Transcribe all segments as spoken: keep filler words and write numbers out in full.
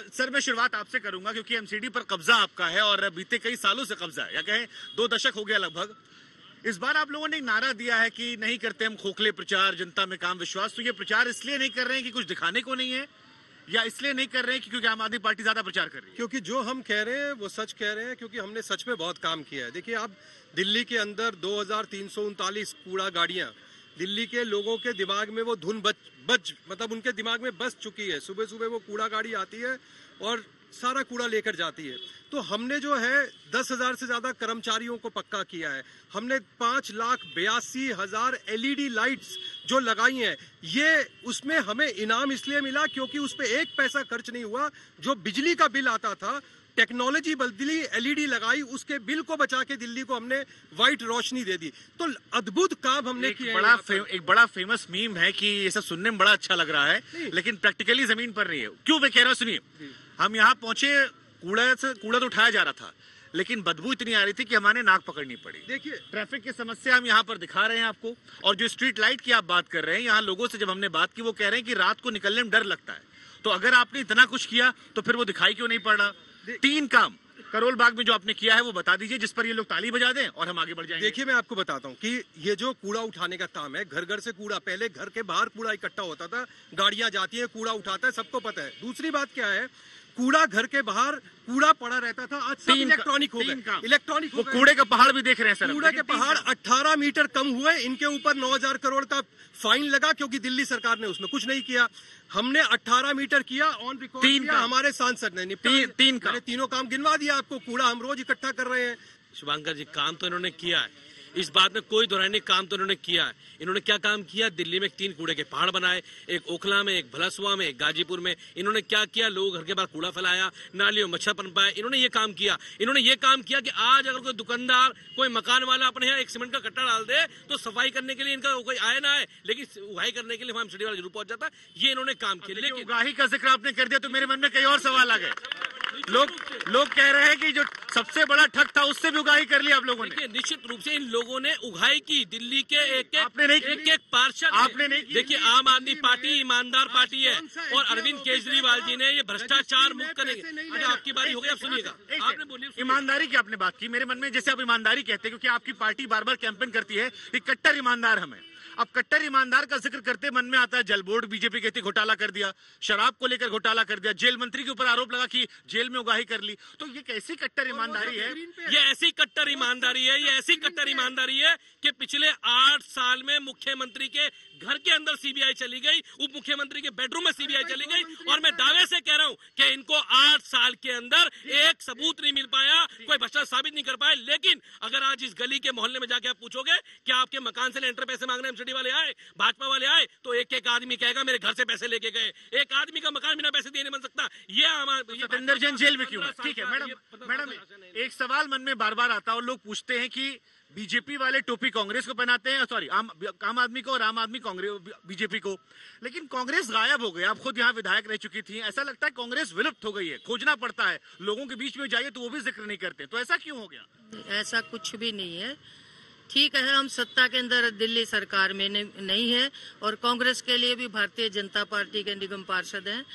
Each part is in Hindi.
सर मैं शुरुआत आपसे करूंगा क्योंकि एमसीडी पर कब्जा आपका है और बीते कई सालों से कब्जा है, या कहें दो दशक हो गया लगभग। इस बार आप लोगों ने एक नारा दिया है कि नहीं करते हम खोखले प्रचार, जनता में काम विश्वास। तो ये प्रचार इसलिए नहीं कर रहे हैं कि कुछ दिखाने को नहीं है, या इसलिए नहीं कर रहे हैं कि क्योंकि आम आदमी पार्टी ज्यादा प्रचार कर रही है? क्योंकि जो हम कह रहे हैं वो सच कह रहे हैं, क्योंकि हमने सच में बहुत काम किया है। देखिए, आप दिल्ली के अंदर दो हजार तीन सौ उनतालीस कूड़ा गाड़ियां, दिल्ली के लोगों के दिमाग में वो धुन बच बच मतलब उनके दिमाग में बस चुकी है। सुबह सुबह वो कूड़ा गाड़ी आती है और सारा कूड़ा लेकर जाती है। तो हमने जो है दस हजार से ज्यादा कर्मचारियों को पक्का किया है। हमने पांच लाख बयासी हजार एलईडी लाइट्स जो लगाई हैं, ये उसमें हमें इनाम इसलिए मिला क्योंकि उस पे एक पैसा खर्च नहीं हुआ। जो बिजली का बिल आता था, टेक्नोलॉजी बदली, एलईडी लगाई, उसके बिल को बचा के दिल्ली को हमने व्हाइट रोशनी दे दी। तो अद्भुत काम हमने किया। बड़ा एक बड़ा फेमस मीम है कि ये सब सुनने में बड़ा अच्छा लग रहा है, लेकिन प्रैक्टिकली जमीन पर नहीं है। क्यों मैं कह रहा हूँ, सुनिए। हम यहाँ पहुंचे, कूड़ा से कूड़ा तो उठाया जा रहा था, लेकिन बदबू इतनी आ रही थी कि हमारे नाक पकड़नी पड़ी। देखिए, ट्रैफिक की समस्या हम यहाँ पर दिखा रहे हैं आपको, और जो स्ट्रीट लाइट की आप बात कर रहे हैं, यहाँ लोगों से जब हमने बात की वो कह रहे हैं कि रात को निकलने में डर लगता है। तो अगर आपने इतना कुछ किया तो फिर वो दिखाई क्यों नहीं पड़ रहा? तीन काम करोल बाग में जो आपने किया है वो बता दीजिए, जिस पर ये लोग ताली बजा दें और हम आगे बढ़ जाएंगे। देखिए, मैं आपको बताता हूँ कि ये जो कूड़ा उठाने का काम है, घर घर से कूड़ा, पहले घर के बाहर कूड़ा इकट्ठा होता था, गाड़ियां जाती है, कूड़ा उठाता है, सबको पता है। दूसरी बात क्या है, कूड़ा घर के बाहर कूड़ा पड़ा रहता था, आज सब इलेक्ट्रॉनिक हो गए। इलेक्ट्रॉनिक वो कूड़े का पहाड़ भी देख रहे हैं सर। कूड़े के पहाड़ अठारह मीटर कम हुए, इनके ऊपर नौ हजार करोड़ का फाइन लगा क्योंकि दिल्ली सरकार ने उसमें कुछ नहीं किया। हमने अठारह मीटर किया, ऑन रिकॉर्ड किया, हमारे सांसद ने निपटा। तीन, तीन काम, तीनों काम गिनवा दिया आपको। कूड़ा हम रोज इकट्ठा कर रहे हैं। शुभंकर जी, काम तो इन्होंने किया है, इस बात में कोई दोहराई नहीं, काम तो इन्होंने किया है। इन्होंने क्या काम किया? दिल्ली में तीन कूड़े के पहाड़ बनाए, एक ओखला में, एक भलसुआ में, एक गाजीपुर में। इन्होंने क्या किया? लोग घर के बाहर कूड़ा फैलाया, नालियों मच्छर पनपाए। इन्होंने ये काम किया। इन्होंने ये काम किया कि आज अगर कोई दुकानदार, कोई मकान वाला अपने यहाँ एक सीमेंट का कट्टा डाल दे तो सफाई करने के लिए इनका कोई आए ना आए, लेकिन उगाही करने के लिए वहां एमसीडी वाला जरूर पहुंच जाता है। ये इन्होंने काम किया। लेकिन उगाही का जिक्र आपने कर दिया तो मेरे मन में कई और सवाल आ गए। लोग लोग कह रहे हैं कि जो सबसे बड़ा ठग था उससे भी उगाही कर लिया आप लोगों ने। निश्चित रूप से इन लोगों ने उगाही की। दिल्ली के एक एक आपने नहीं एक, एक पार्षद आपने नहीं। देखिए, आम आदमी पार्टी ईमानदार पार्टी है और अरविंद केजरीवाल जी ने ये भ्रष्टाचार मुक्त करेंगे। अच्छा, आपकी बारी हो गई, आप सुनिएगा। आपने बोली ईमानदारी की आपने बात की, मेरे मन में जैसे आप ईमानदारी कहते हैं, क्योंकि आपकी पार्टी बार बार कैंपेन करती है कि कट्टर ईमानदार हमें। अब कट्टर ईमानदार का जिक्र करते मन में आता है जल बोर्ड बीजेपी कहती घोटाला कर दिया, शराब को लेकर घोटाला कर दिया, जेल मंत्री के ऊपर आरोप लगा कि जेल में उगाही कर ली। तो ये कैसी कट्टर ईमानदारी है? ये ऐसी कट्टर ईमानदारी है, ये ऐसी कट्टर ईमानदारी है कि पिछले आठ साल में मुख्यमंत्री के घर के अंदर सीबीआई चली गई, उप मुख्यमंत्री के बेडरूम में सीबीआई चली गई, और मैं दावे से कह रहा हूं कि इनको आठ साल के अंदर एक सबूत नहीं मिल पाया, कोई भ्रष्टाचार साबित नहीं कर पाए। लेकिन अगर आज इस गली के मोहल्ले में जाके आप पूछोगे कि आपके मकान से लेंटर पैसे मांगने एमसीडी वाले आए, भाजपा वाले आए, तो एक एक आदमी कहेगा मेरे घर से पैसे लेके गए। एक आदमी का मकान बिना पैसे दिए नहीं बन सकता। ये सत्येंद्र जैन जेल में क्यों है? ठीक है मैडम, मैडम एक सवाल मन में बार बार आता है और लोग पूछते हैं कि बीजेपी वाले टोपी कांग्रेस को पहनाते हैं, सॉरी आम आम आदमी को, और आम आदमी कांग्रेस बीजेपी को। लेकिन कांग्रेस गायब हो गई। आप खुद यहाँ विधायक रह चुकी थी, ऐसा लगता है कांग्रेस विलुप्त हो गई है। खोजना पड़ता है, लोगों के बीच में जाइए तो वो भी जिक्र नहीं करते। तो ऐसा क्यों हो गया? ऐसा कुछ भी नहीं है। ठीक है, हम सत्ता के अंदर दिल्ली सरकार में नहीं है और कांग्रेस के लिए भी भारतीय जनता पार्टी के निगम पार्षद हैं,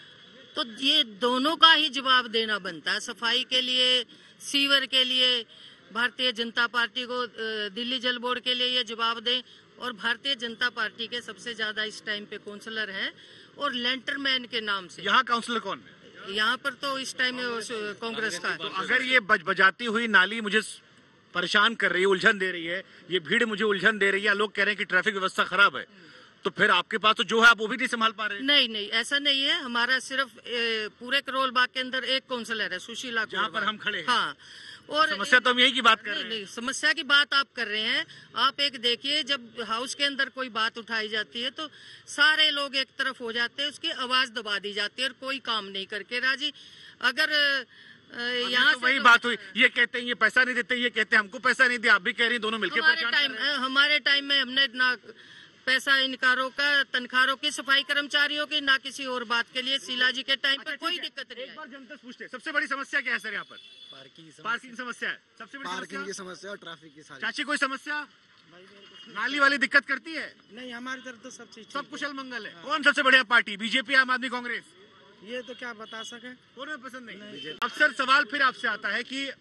तो ये दोनों का ही जवाब देना बनता है। सफाई के लिए, सीवर के लिए भारतीय जनता पार्टी को, दिल्ली जल बोर्ड के लिए ये जवाब दें। और भारतीय जनता पार्टी के सबसे ज्यादा इस टाइम पे काउंसलर हैं, और लेंटरमैन के नाम से। यहाँ काउंसलर कौन है? यहाँ पर तो इस टाइम कांग्रेस का है। तो अगर ये बज बजाती हुई नाली मुझे परेशान कर रही है, उलझन दे रही है, ये भीड़ मुझे उलझन दे रही है, लोग कह रहे हैं कि ट्रैफिक व्यवस्था खराब है, तो फिर आपके पास तो जो है आप वो भी नहीं संभाल पा रहे? नहीं नहीं, ऐसा नहीं है। हमारा सिर्फ ए, पूरे करोल बाग के अंदर एक काउंसलर है, सुशीला, जहाँ पर हम खड़े हैं। हाँ, और समस्या तो हम यही की बात कर रहे हैं। नहीं, समस्या की बात आप कर रहे हैं। आप एक देखिए, जब हाउस के अंदर कोई बात उठाई जाती है तो सारे लोग एक तरफ हो जाते हैं, उसकी आवाज दबा दी जाती है और कोई काम नहीं करके राजी। अगर यहाँ तो वही तो बात हुई, ये कहते हैं ये पैसा नहीं देते, ये कहते हैं हमको पैसा नहीं दिया, आप भी कह रही हैं, दोनों मिलकर हमारे टाइम हमारे टाइम में हमने ना पैसा इनकारों का, तनख्वाहों की, सफाई कर्मचारियों की, ना किसी और बात के लिए। शीला जी के टाइम पर कोई दिक्कत नहीं। एक बार जनता पूछते सबसे बड़ी समस्या क्या है सर? यहाँ पर पार्किंग पार्किंग समस्या है सबसे बड़ी। पार्किंग की समस्या और ट्रैफिक की सारी। चाची कोई समस्या? नाली वाली दिक्कत करती है? नहीं, हमारी तरफ तो सब चीज सब कुशल मंगल है। कौन सबसे बढ़िया पार्टी, बीजेपी, आम आदमी, कांग्रेस? ये तो क्या बता सके। कौन में पसंद नहीं? अक्सर सवाल फिर आपसे आता है कि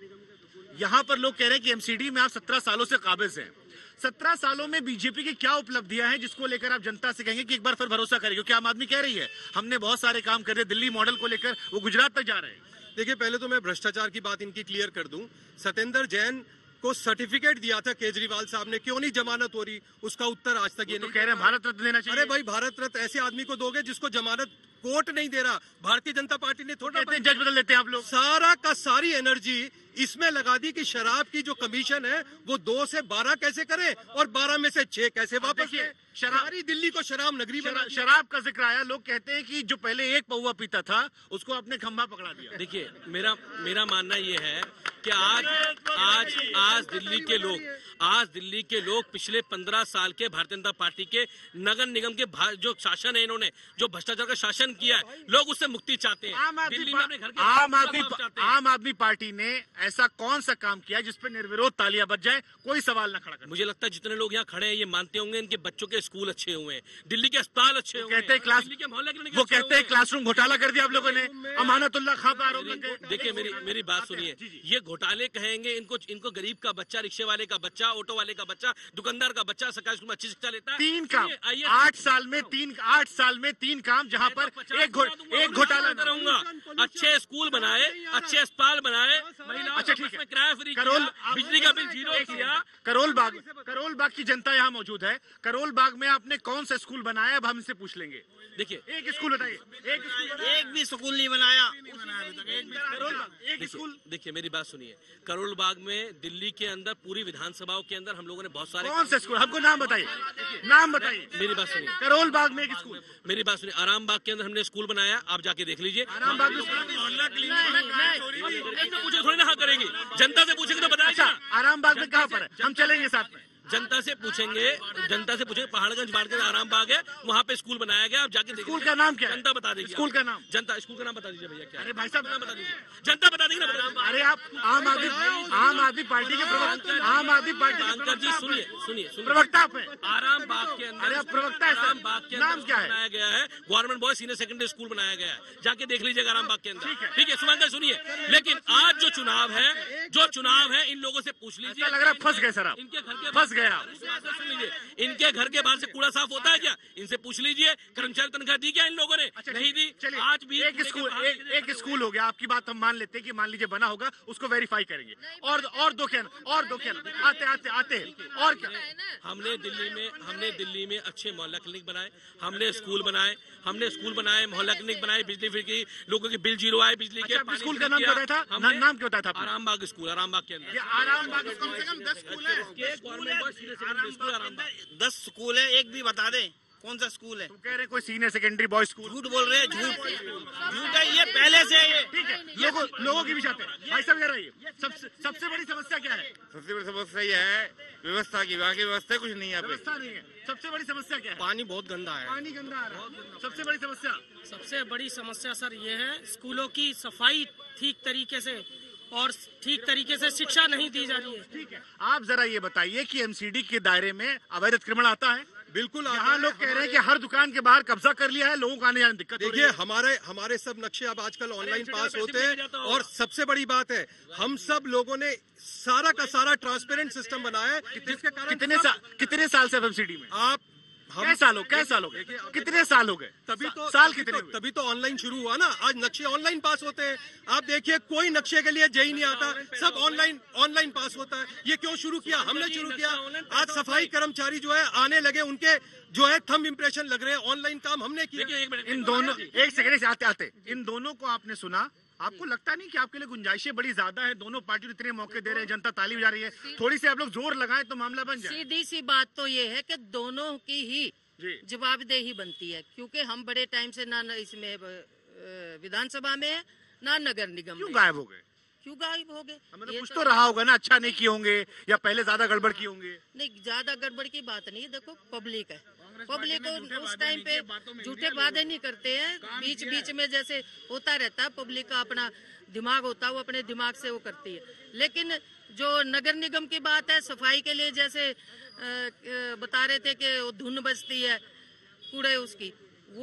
यहाँ पर लोग कह रहे हैं कि एमसीडी में आप सत्रह सालों से काबिज हैं। सत्रह सालों में बीजेपी की क्या उपलब्धियां हैं जिसको लेकर आप जनता से कहेंगे कि एक बार फिर भरोसा करें? क्योंकि आम आदमी कह रही है हमने बहुत सारे काम कर दिए, दिल्ली मॉडल को लेकर वो गुजरात तक जा रहे हैं। देखिए, पहले तो मैं भ्रष्टाचार की बात इनकी क्लियर कर दूं। सत्येंद्र जैन को सर्टिफिकेट दिया था केजरीवाल साहब ने, क्यों नहीं जमानत हो रही, उसका उत्तर आज तक ये तो नहीं कह रहे हैं भारत रत्न देना चाहिए। अरे भाई, भारत रत्न ऐसे आदमी को दोगे जिसको जमानत कोर्ट नहीं दे रहा। भारतीय जनता पार्टी ने थोड़ा कहते हैं जज बदल लेते हैं आप लोग। सारा का सारी एनर्जी इसमें लगा दी कि शराब की जो कमीशन है वो दो से बारह कैसे करे और बारह में से छह कैसे वापस ले। सारी दिल्ली को शराब नगरी बना शरा, दिया। शराब का जिक्र आया, लोग कहते हैं कि जो पहले एक पौवा पीता था उसको आपने खंभा पकड़ा दिया। देखिए, मेरा मेरा मानना ये है कि आज आज आज दिल्ली के लोग आज दिल्ली के लोग पिछले पंद्रह साल के भारतीय जनता पार्टी के नगर निगम के भा- जो शासन है, इन्होंने जो भ्रष्टाचार का शासन किया है, लोग उससे मुक्ति चाहते हैं। आम आदमी दिल्ली में अपने घर के आम आदमी बदलाव चाहते हैं। आम आदमी पार्टी ने ऐसा कौन सा काम किया जिस पर निर्विरोध तालियां बज जाए, कोई सवाल न खड़ा करे? मुझे लगता है जितने लोग यहाँ खड़े हैं ये मानते होंगे इनके बच्चों के स्कूल अच्छे हुए हैं, दिल्ली के अस्पताल अच्छे हुए कहते हैं क्लास दिल्ली के मोहल्ले क्लिनिक वो अच्छे कहते हैं हुए हैं। क्लासरूम घोटाला कर दिया आप लोगों ने, अमानतुल्लाह खां पर आरोप लग गए। देखिए, मेरी मेरी बात सुनिए, जी, जी। ये घोटाले कहेंगे इनको इनको गरीब का बच्चा, रिक्शे वाले का बच्चा, ऑटो वाले का बच्चा, दुकानदार का बच्चा सरकारी स्कूल में अच्छी शिक्षा लेता है। तीन काम सुनिए, आइए, आठ साल में तीन आठ साल में तीन काम जहां पर एक घो, एक घोटाला न हो। रहूंगा। अच्छे स्कूल बनाए, अच्छे अस्पताल बनाए, महिलाओं अच्छा, को ठीक है। में किराया फ्री करोल किया, बिजली का बिल जीरो किया। करोल बाग करोल बाग की जनता यहाँ मौजूद है। करोल बाग में आपने कौन सा स्कूल बनाया, अब हम इनसे पूछ लेंगे। देखिए, एक स्कूल बताइए, एक स्कूल बताइए। एक भी स्कूल नहीं बनाया। करोल बाग एक देखिए, स्कूल देखिए मेरी बात सुनिए, करोल बाग में दिल्ली के अंदर पूरी विधानसभाओं के अंदर हम लोगों ने बहुत सारे कौन सा स्कूल, हमको नाम बताइए, नाम बताइए। मेरी बात सुनिए करोल बाग में एक स्कूल, मेरी बात सुनिए आराम बाग के अंदर हमने स्कूल बनाया, आप जाके देख लीजिए। आराम बाग में ऐसे पूछे थोड़ी ना हाँ करेंगी, जनता से पूछेंगे तो बताएगा। अच्छा, आराम बाग में कहाँ पर है? हम चलेंगे साथ में। जनता से पूछेंगे, जनता से पूछेंगे, पहाड़गंज बाढ़ के आराम बाग है, वहाँ पे स्कूल बनाया गया, आप जाके देखिए। स्कूल का नाम क्या है? जनता बता देगी। स्कूल का नाम? जनता स्कूल का नाम बता दीजिए भैया क्या है? अरे भाई साहब, नाम बता दीजिए, जनता बता देगी ना, बता देगी। अरे आप आम आदमी आम आदमी पार्टी के प्रवक्ता, आम आदमी पार्टी के कांकर जी प्रवक्ता सुनिए आप हैं। सुनिए सुनिए प्रवक्ता आप हैं। आराम बाग के अंदर अरे आप प्रवक्ता है सर। आराम बाग के नाम अंदर क्या है? बनाया गया है, government boys senior secondary school बनाया गया है, जाके देख लीजिएगा आराम बाग के अंदर। ठीक है, सुमंकर सुनिए, लेकिन आज जो चुनाव है, जो चुनाव है, इन लोगों से पूछ लीजिए। ऐसा लग रहा है फंस गए सर आप। इनके घर के फंस गए आप। सुन लीजिए, इनके घर के बाहर से कूड़ा साफ होता है क्या? इनसे पूछ लीजिए। कर्मचारी तनख्वाह दी क्या इन लोगों ने? नहीं दी। चलिए, आज भी एक स्कूल एक, एक स्कूल हो गया, आपकी बात हम मान लेते हैं कि मान लीजिए बना होगा, उसको वेरीफाई करेंगे। और और दो क्या और दो क्या आते आते आते और क्या? हमने दिल्ली में हमने दिल्ली में अच्छे मोहल्ला क्लिनिक बनाए, हमने स्कूल बनाए, हमने स्कूल बनाए, मोहल्ला क्लिनिक बनाए, बिजली फ्री की, लोगों के बिल जीरो आए बिजली के। अच्छा, स्कूल का नाम क्या बताया था? ना, नाम क्या बताया था आपने? आराम बाग स्कूल, आराम बाग के अंदर। ये आराम बाग कम से कम दस स्कूल है। Government boys senior secondary school Aram Bagh. दस स्कूल है, एक भी बता दे कौन सा स्कूल है। तुम कह रहे कोई सीनियर सेकेंडरी बॉय स्कूल? झूठ बोल रहे हैं, झूठ झूठ है ये, पहले से है ये। ठीक है, लोगों लोगों की भी चाहते हैं। भाई साहब कह रही है सबसे सबसे बड़ी समस्या क्या है? सबसे बड़ी समस्या यह है व्यवस्था की, बाकी व्यवस्था कुछ नहीं है यहाँ पे। व्यवस्था नहीं है। सबसे बड़ी समस्या क्या है? पानी बहुत गंदा है। पानी गंदा आ रहा है। सबसे बड़ी समस्या सबसे बड़ी समस्या सर ये है, स्कूलों की सफाई ठीक तरीके से और ठीक तरीके से शिक्षा नहीं दी जा रही है। ठीक है, आप जरा ये बताइए कि एमसीडी के दायरे में अवैध अतिक्रमण आता है? बिल्कुल यहाँ लोग कह रहे हैं कि हर दुकान के बाहर कब्जा कर लिया है, लोगों को आने जाने में दिक्कत हो रही देखिए, है। हमारे हमारे सब नक्शे अब आजकल ऑनलाइन इस जगह पास पे होते शिफ्ट हैं। किया जाता होगा। और सबसे बड़ी बात है, हम सब लोगों ने सारा का सारा ट्रांसपेरेंट सिस्टम बनाया है, जिसके कारण कितने साल कितने साल से एमसीडी में? आप हम कै साल हो कै साल हो गए? कितने साल हो गए? तभी तो साल तभी कितने तो, हुए? तभी तो ऑनलाइन शुरू हुआ ना। आज नक्शे ऑनलाइन पास होते हैं। आप देखिए, कोई नक्शे के लिए जेई नहीं आता, सब ऑनलाइन ऑनलाइन पास होता है। ये क्यों शुरू किया? हमने शुरू किया। आज सफाई कर्मचारी जो है आने लगे, उनके जो है थंब इम्प्रेशन लग रहे हैं। ऑनलाइन काम हमने किया। देखिए, एक मिनट, इन दोनों एक सेकंड से आते आते इन दोनों को आपने सुना, आपको लगता नहीं कि आपके लिए गुंजाइशें बड़ी ज्यादा है? दोनों पार्टी इतने मौके दे रहे हैं, जनता ताली बजा रही है, थोड़ी सी आप लोग जोर लगाएं तो मामला बन जाए। सीधी सी बात तो ये है कि दोनों की ही जी। जवाबदेही बनती है, क्योंकि हम बड़े टाइम से ना न इसमें अ, विधानसभा में है, ना नगर निगम क्यों में। गायब हो गए? क्यों गायब हो गए? मतलब ये कुछ तो रहा होगा ना, अच्छा नहीं किए होंगे या पहले ज्यादा गड़बड़ किए होंगे। नहीं, ज्यादा गड़बड़ की बात नहीं है। देखो, पब्लिक है, पब्लिक को उस टाइम पे झूठे वादे नहीं करते हैं। बीच बीच में जैसे होता रहता है, पब्लिक का अपना दिमाग होता है, वो अपने दिमाग से वो करती है। लेकिन जो नगर निगम की बात है, सफाई के लिए जैसे आ, आ, बता रहे थे कि वो धुन बजती है कूड़े उसकी, वो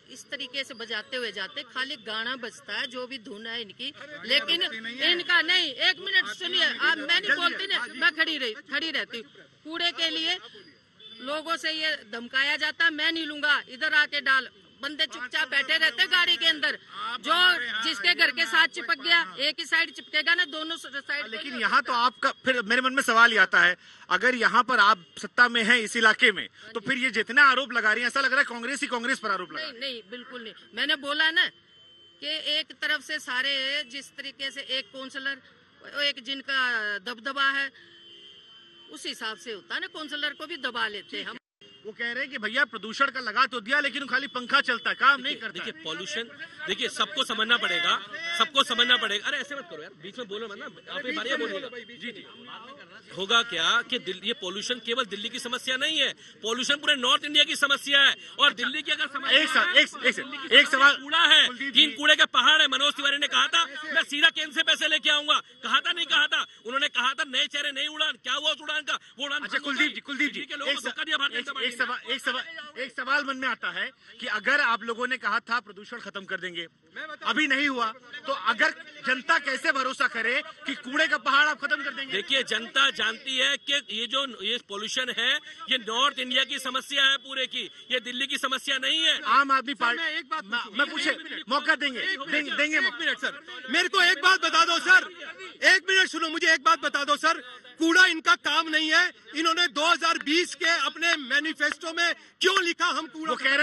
इस तरीके से बजाते हुए जाते, खाली गाना बजता है जो भी धुन है इनकी, लेकिन इनका नहीं। एक मिनट सुनिए, आप मैं नहीं बोलती ना, मैं खड़ी रही खड़ी रहती हूँ। कूड़े के लिए लोगों से ये धमकाया जाता है, मैं नहीं लूंगा, इधर आके डाल। बंदे चुपचाप बैठे रहते गाड़ी के अंदर, जो जिसके घर के साथ चिपक गया, एक ही साइड चिपकेगा ना, दोनों साइड। लेकिन यहाँ तो आपका फिर मेरे मन में सवाल ये आता है, अगर यहाँ पर आप सत्ता में हैं इस इलाके में, तो फिर ये जितना आरोप लगा रही है, ऐसा लग रहा है कांग्रेस ही कांग्रेस पर आरोप लगा। नहीं नहीं, बिल्कुल नहीं। मैंने बोला ना कि एक तरफ से सारे, जिस तरीके से एक काउंसलर, एक जिनका दबदबा है, उस हिसाब से होता है ना, काउंसलर को भी दबा लेते हैं हम। वो कह रहे हैं कि भैया प्रदूषण का लगा तो दिया, लेकिन खाली पंखा चलता है, काम नहीं करता। देखिए पॉल्यूशन, देखिए सबको समझना पड़ेगा, सबको समझना पड़ेगा। अरे ऐसे मत करो यार, बीच में बोलो मत ना, आप ही बारी बोलिएगा। जी जी, होगा क्या कि ये पॉल्यूशन केवल दिल्ली की समस्या नहीं है, पॉल्यूशन पूरे नॉर्थ इंडिया की समस्या है। और दिल्ली की अगर समस्या एक सा, एक, एक, एक, एक सवाल, कूड़ा है, तीन कूड़े के पहाड़ है। मनोज तिवारी ने कहा था मैं सीधा केंद्र से पैसे लेके आऊंगा, कहा था नहीं कहा था? उन्होंने कहा था नए चेहरे नई उड़ान, क्या हुआ उस उड़ान का? वो उड़ान। अच्छा कुलदीप जी, कुलदीप जी, के लोगों को धोखा दिया भारतीय जनता पार्टी ने। एक सवाल, एक सवाल, एक सवाल मन में आता है कि अगर आप लोगों ने कहा था प्रदूषण खत्म कर देंगे, अभी नहीं हुआ, तो अगर जनता कैसे भरोसा करे कि कूड़े का पहाड़ आप खत्म कर देंगे? देखिए जनता जानती है कि ये जो ये पोल्यूशन है, ये नॉर्थ इंडिया की समस्या है पूरे की, ये दिल्ली की समस्या नहीं है। आम आदमी पार्टी, एक बात मैं पूछे, मौका देंगे देंगे, देंगे एक मिनट सर, मेरे को एक बात बता दो सर, एक मिनट सुनो, मुझे एक बात बता दो सर, कूड़ा इनका काम नहीं है। इन्होंने दो हज़ार बीस के अपने मैनिफेस्टो में क्यों लिखा हम कूड़ा?